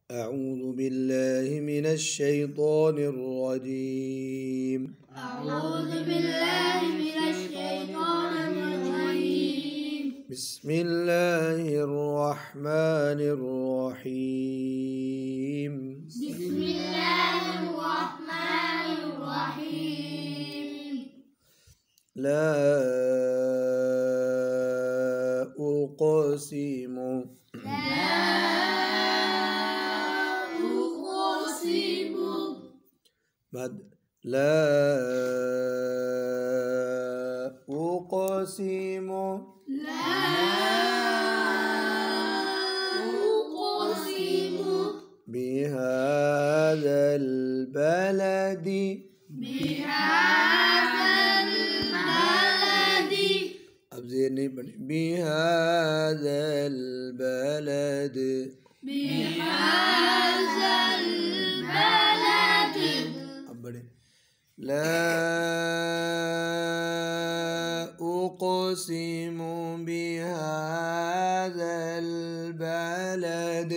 أعوذ بالله من الشيطان الرجيم. أعوذ بالله من الشيطان الرجيم. بسم الله الرحمن الرحيم. بسم الله الرحمن الرحيم. لا أقسم لا أقسم بهذا البلد بهذا البلد لا أقسم بهذا البلد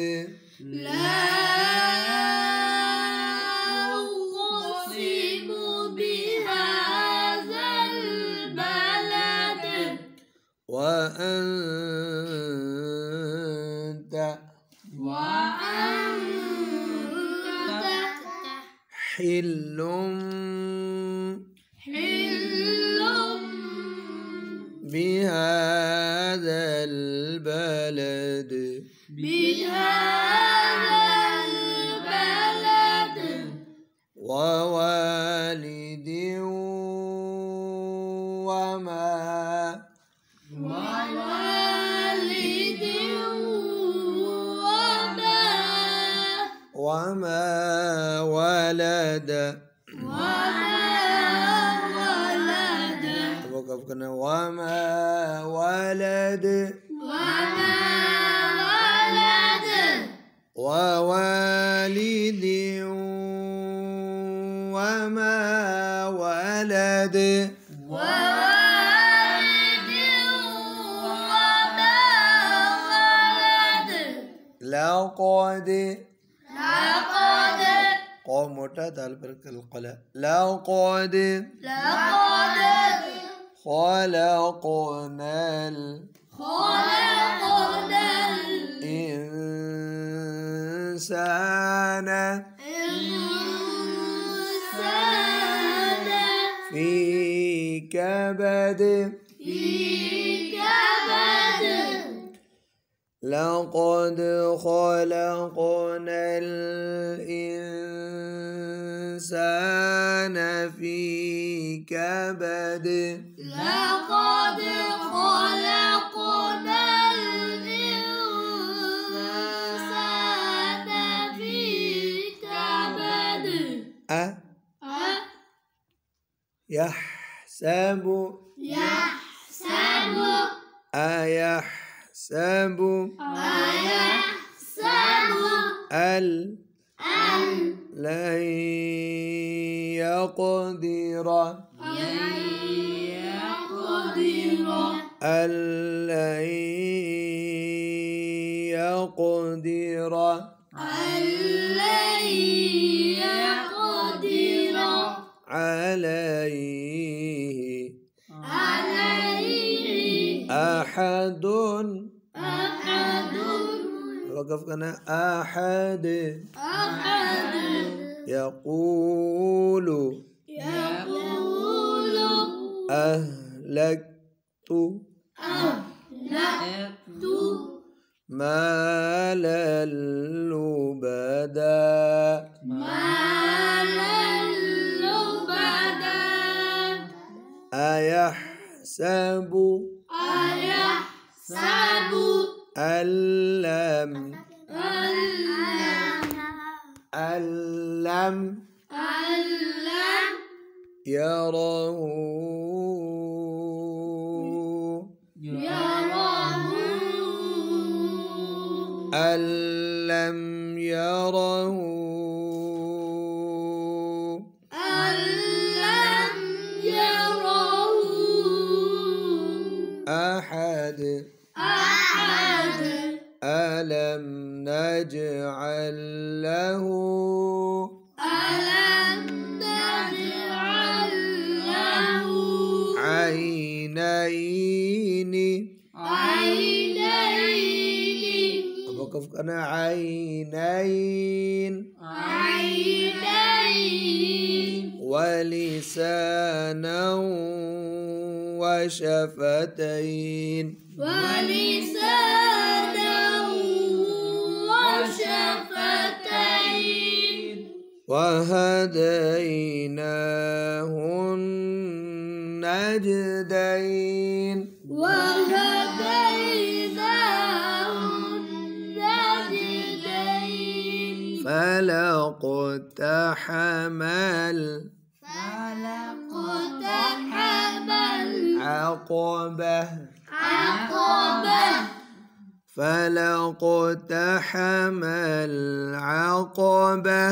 وأنت حل بهذا البلد ووالد وما ولد وما ولد ووالد وما ولد لقد قوم موٹا دال پر قلقلة لقد خلقنا الإنسان في كبد لقد خلقنا الإنسان في كبد يحسب أيحسب أن لن يقدر عليه أحد وقفنا أحد يقول أهلكت مالا لبدا أيحسب أن لم يره أن لم يره أحد ألم نجعل له عينين وقف أنا عينين ولسانا وشفتين وهديناه النجدين فلاقتحم العقبة فلاقتحم العقبة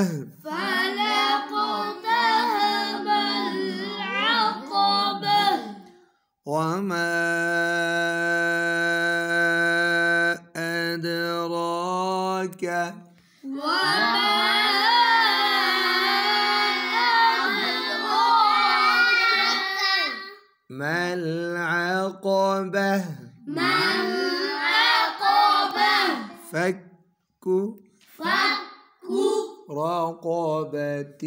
وما أدراك ما العقبة فك رقبة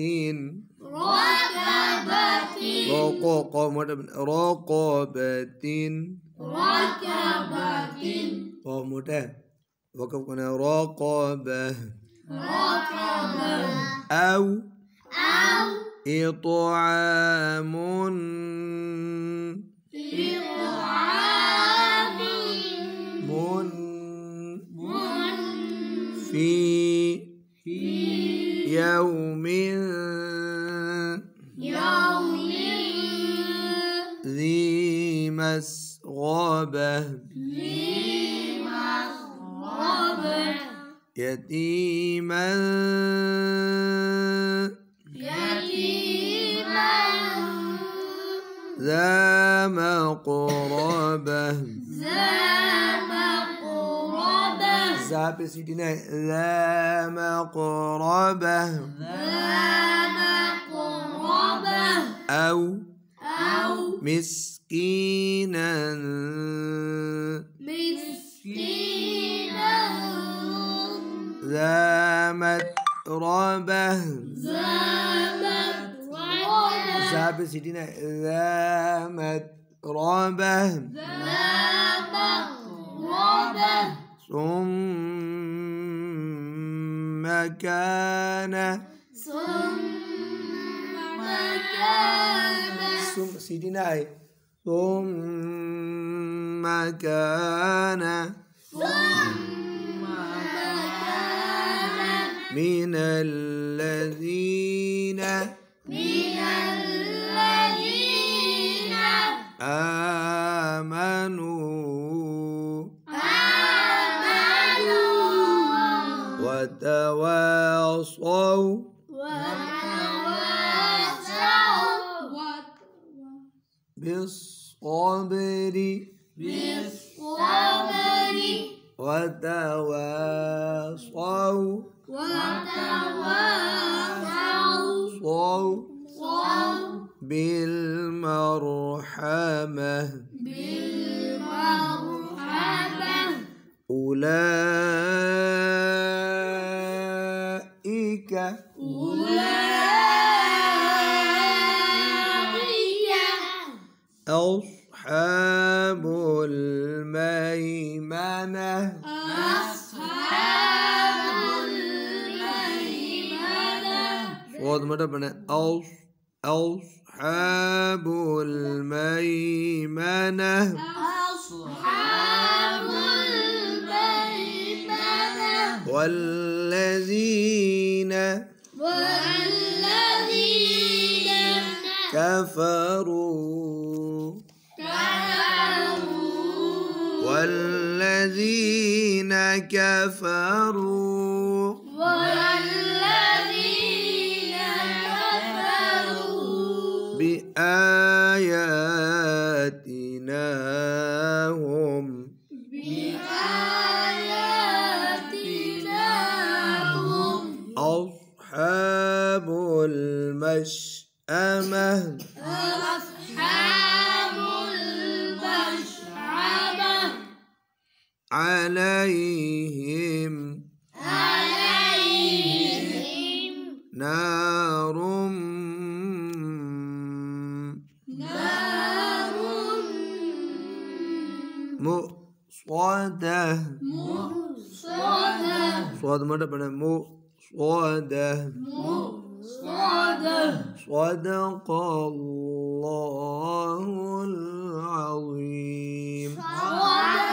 رقبة أو إطعام في يوم ذي مسغبة يتيما ذا مقربة ذا مقربة أو مسكينا ذا متربة ذا متربة ثم كان ثم كان من الذين آمنوا وتواصوا بالصبر وتواصوا بالمرحمة أولئك أصحاب الميمنة أصحاب الميمنة والذين كفروا والذين كفروا بآياتنا هم المشأمة أصحاب المشأمة عليهم نار مؤصدة صاد مرة بنا مؤصدة صدق الله العظيم.